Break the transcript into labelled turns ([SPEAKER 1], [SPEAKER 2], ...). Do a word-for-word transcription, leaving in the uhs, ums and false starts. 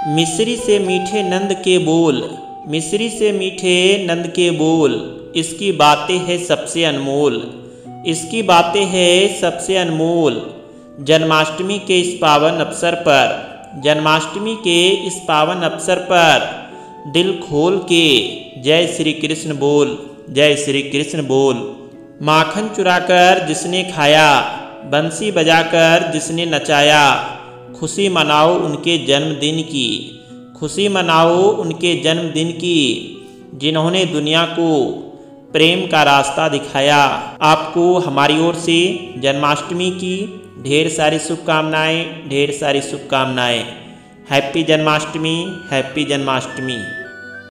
[SPEAKER 1] मिश्री से मीठे नंद के बोल, मिश्री से मीठे नंद के बोल, इसकी बातें है सबसे अनमोल, इसकी बातें हैं सबसे अनमोल। जन्माष्टमी के इस पावन अवसर पर, जन्माष्टमी के इस पावन अवसर पर दिल खोल के जय श्री कृष्ण बोल, जय श्री कृष्ण बोल। माखन चुराकर जिसने खाया, बंसी बजाकर जिसने नचाया, खुशी मनाओ उनके जन्मदिन की, खुशी मनाओ उनके जन्मदिन की, जिन्होंने दुनिया को प्रेम का रास्ता दिखाया। आपको हमारी ओर से जन्माष्टमी की ढेर सारी शुभकामनाएं, ढेर सारी शुभकामनाएं। Happy Janmashtami, happy Janmashtami.